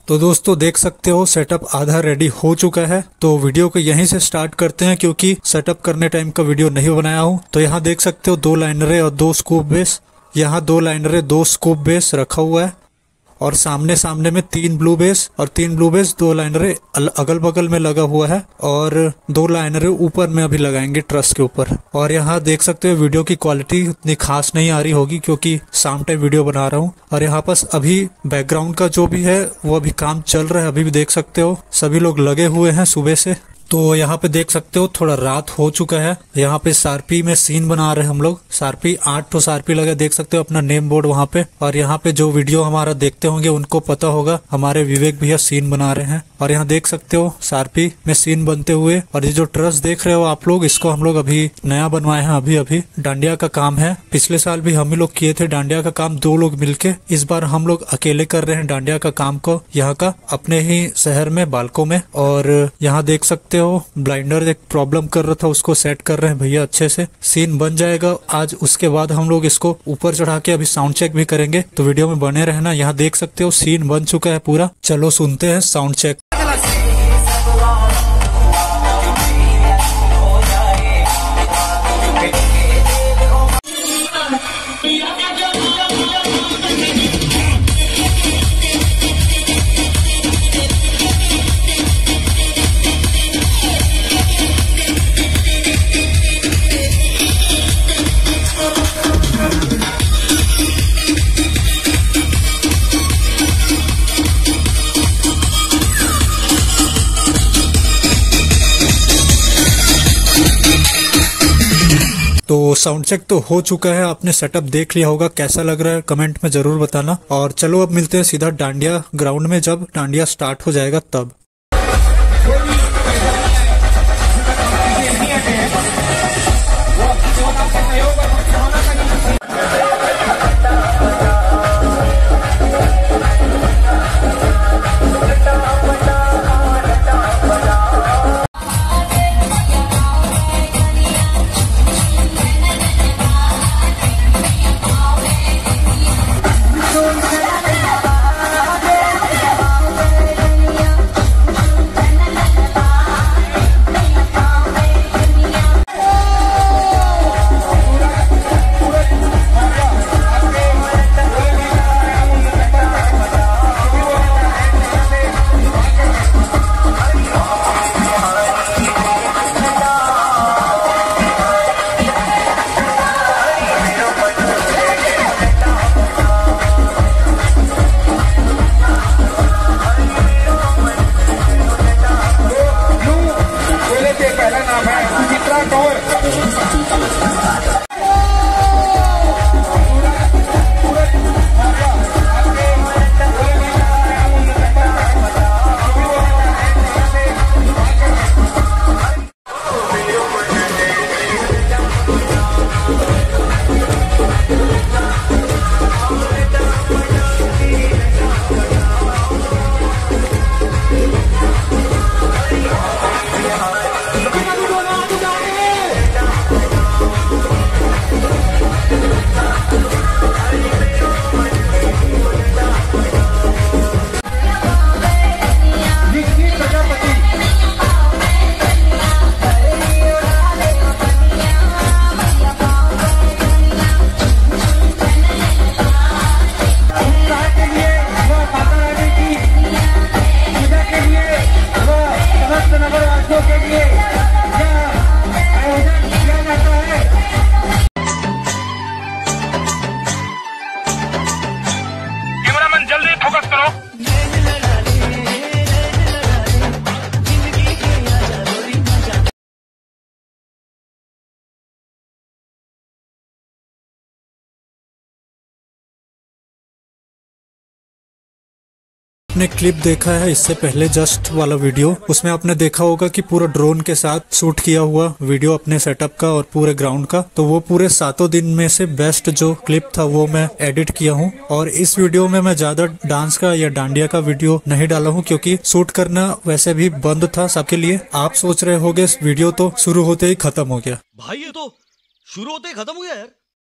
तो दोस्तों देख सकते हो सेटअप आधा रेडी हो चुका है। तो वीडियो को यहीं से स्टार्ट करते हैं क्योंकि सेटअप करने टाइम का वीडियो नहीं बनाया हूँ। तो यहाँ देख सकते हो 2 लाइनरें और 2 स्कूप बेस। यहाँ 2 लाइनरें 2 स्कूप बेस रखा हुआ है और सामने सामने में 3 ब्लू बेस और 3 ब्लू बेस 2 लाइनरें अगल बगल में लगा हुआ है और 2 लाइनरें ऊपर में अभी लगाएंगे ट्रस के ऊपर। और यहाँ देख सकते हो वीडियो की क्वालिटी उतनी खास नहीं आ रही होगी क्योंकि शाम टाइम वीडियो बना रहा हूँ। और यहाँ पास अभी बैकग्राउंड का जो भी है वो अभी काम चल रहा है। अभी भी देख सकते हो सभी लोग लगे हुए हैं सुबह से। तो यहाँ पे देख सकते हो थोड़ा रात हो चुका है। यहाँ पे सारपी में सीन बना रहे हैं हम लोग। सारपी 8 तो सारपी लगे, देख सकते हो अपना नेम बोर्ड वहाँ पे। और यहाँ पे जो वीडियो हमारा देखते होंगे उनको पता होगा, हमारे विवेक भैया सीन बना रहे हैं। और यहाँ देख सकते हो सारपी में सीन बनते हुए। और ये जो ट्रस देख रहे हो आप लोग, इसको हम लोग अभी नया बनवाए हैं। अभी डांडिया का काम है। पिछले साल भी हम ही लोग किए थे डांडिया का काम 2 लोग मिलके। इस बार हम लोग अकेले कर रहे हैं डांडिया का काम को, यहाँ का अपने ही शहर में बालकों में। और यहाँ देख सकते हो ब्लाइंडर एक प्रॉब्लम कर रहा था, उसको सेट कर रहे हैं भैया अच्छे से। सीन बन जाएगा आज, उसके बाद हम लोग इसको ऊपर चढ़ा के अभी साउंड चेक भी करेंगे। तो वीडियो में बने रहना। यहाँ देख सकते हो सीन बन चुका है पूरा। चलो सुनते हैं साउंड चेक। तो साउंड चेक तो हो चुका है। आपने सेटअप देख लिया होगा, कैसा लग रहा है कमेंट में जरूर बताना। और चलो अब मिलते हैं सीधा डांडिया ग्राउंड में, जब डांडिया स्टार्ट हो जाएगा तब। आपने क्लिप देखा है इससे पहले जस्ट वाला वीडियो, उसमें आपने देखा होगा कि पूरा ड्रोन के साथ शूट किया हुआ वीडियो अपने सेटअप का और पूरे ग्राउंड का। तो वो पूरे 7 दिन में से बेस्ट जो क्लिप था वो मैं एडिट किया हूँ। और इस वीडियो में मैं ज्यादा डांस का या डांडिया का वीडियो नहीं डाला हूँ क्योंकि शूट करना वैसे भी बंद था सबके लिए। आप सोच रहे होगे वीडियो तो शुरू होते ही खत्म हो गया। भाई ये तो शुरू होते ही खत्म हो गया यार।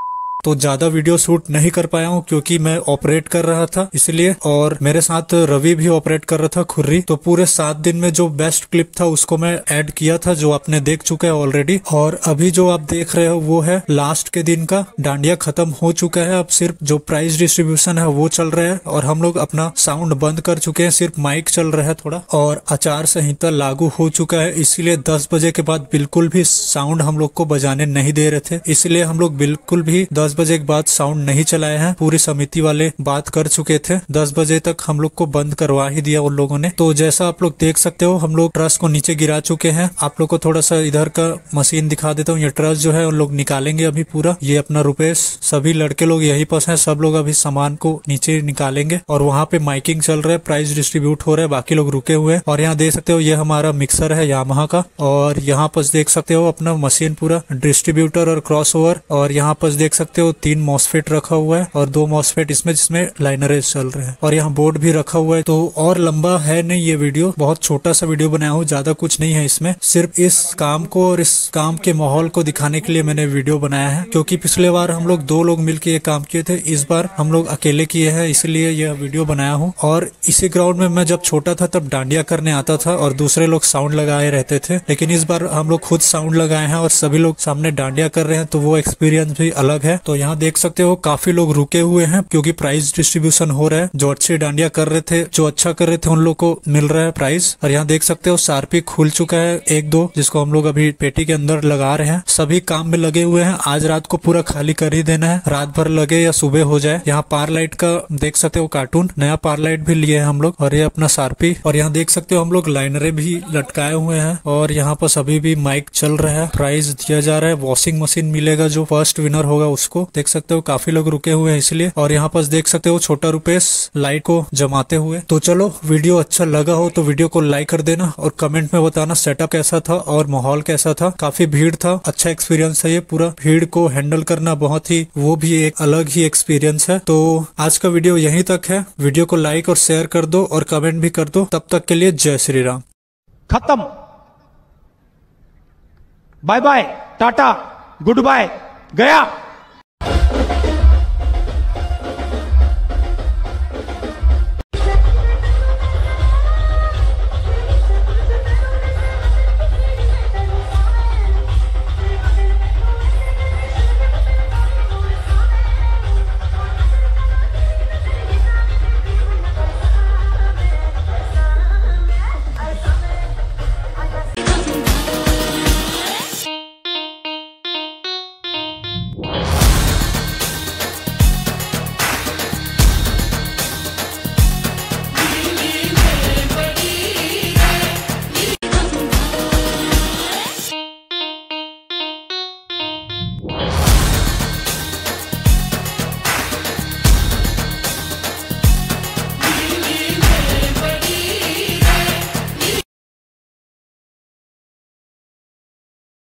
तो ज्यादा वीडियो शूट नहीं कर पाया हूँ क्योंकि मैं ऑपरेट कर रहा था इसलिए, और मेरे साथ रवि भी ऑपरेट कर रहा था खुर्री। तो पूरे 7 दिन में जो बेस्ट क्लिप था उसको मैं ऐड किया था, जो आपने देख चुका है ऑलरेडी। और अभी जो आप देख रहे हो वो है लास्ट के दिन का। डांडिया खत्म हो चुका है, अब सिर्फ जो प्राइज डिस्ट्रीब्यूशन है वो चल रहा है और हम लोग अपना साउंड बंद कर चुके हैं, सिर्फ माइक चल रहा है थोड़ा। और आचार संहिता लागू हो चुका है, इसीलिए 10 बजे के बाद बिल्कुल भी साउंड हम लोग को बजाने नहीं दे रहे थे, इसलिए हम लोग बिल्कुल भी 10 बजे के बाद साउंड नहीं चलाए हैं। पूरी समिति वाले बात कर चुके थे, 10 बजे तक हम लोग को बंद करवा ही दिया उन लोगों ने। तो जैसा आप लोग देख सकते हो हम लोग ट्रस को नीचे गिरा चुके हैं। आप लोग को थोड़ा सा इधर का मशीन दिखा देता हूँ। ये ट्रस जो है उन लोग निकालेंगे अभी पूरा। ये अपना रुपेश, सभी लड़के लोग यही पास हैं, सब लोग अभी सामान को नीचे निकालेंगे। और वहाँ पे माइकिंग चल रहा है, प्राइस डिस्ट्रीब्यूट हो रहा है, बाकी लोग रुके हुए हैं। और यहाँ देख सकते हो ये हमारा मिक्सर है यामाहा का, और यहाँ पर देख सकते हो अपना मशीन पूरा डिस्ट्रीब्यूटर और क्रॉस ओवर। और यहाँ पर देख सकते हो 3 मॉसफेट रखा हुआ है और 2 मॉसफेट इसमें जिसमें लाइनरेज चल रहे हैं, और यहाँ बोर्ड भी रखा हुआ है। तो और लंबा है नहीं ये वीडियो, बहुत छोटा सा वीडियो बनाया हूँ, ज्यादा कुछ नहीं है इसमें। सिर्फ इस काम को और इस काम के माहौल को दिखाने के लिए मैंने वीडियो बनाया है, क्योंकि पिछले बार हम लोग 2 लोग मिलकर ये काम किए थे, इस बार हम लोग अकेले किए हैं, इसलिए यह वीडियो बनाया हूँ। और इसी ग्राउंड में मैं जब छोटा था तब डांडिया करने आता था और दूसरे लोग साउंड लगाए रहते थे, लेकिन इस बार हम लोग खुद साउंड लगाए हैं और सभी लोग सामने डांडिया कर रहे हैं, तो वो एक्सपीरियंस भी अलग है। तो यहाँ देख सकते हो काफी लोग रुके हुए हैं क्योंकि प्राइज डिस्ट्रीब्यूशन हो रहा है। जो अच्छे डांडिया कर रहे थे, जो अच्छा कर रहे थे, उन लोग को मिल रहा है प्राइज। और यहाँ देख सकते हो सारपी खुल चुका है 1-2, जिसको हम लोग अभी पेटी के अंदर लगा रहे हैं। सभी काम में लगे हुए हैं, आज रात को पूरा खाली कर ही देना है, रात भर लगे या सुबह हो जाए। यहाँ पार लाइट का देख सकते हो कार्टून, नया पार लाइट भी लिए हैं हम लोग, और ये अपना सारपी। और यहाँ देख सकते हो हम लोग लाइनरे भी लटकाए हुए हैं, और यहाँ पर अभी भी माइक चल रहा है, प्राइज दिया जा रहा है। वॉशिंग मशीन मिलेगा, जो फर्स्ट विनर होगा उसको। देख सकते हो काफी लोग रुके हुए हैं इसलिए। और यहाँ पर देख सकते हो छोटा रुपेश लाइट को जमाते हुए। तो चलो, वीडियो अच्छा लगा हो तो वीडियो को लाइक कर देना और कमेंट में बताना सेटअप कैसा था और माहौल कैसा था। काफी भीड़ था, अच्छा एक्सपीरियंस है ये। पूरा भीड़ को हैंडल करना बहुत ही, वो भी एक अलग ही एक्सपीरियंस है। तो आज का वीडियो यहीं तक है। वीडियो को लाइक और शेयर कर दो और कमेंट भी कर दो। तब तक के लिए जय श्री राम। खत्म, बाय बाय, टाटा, गुड बाय, गया।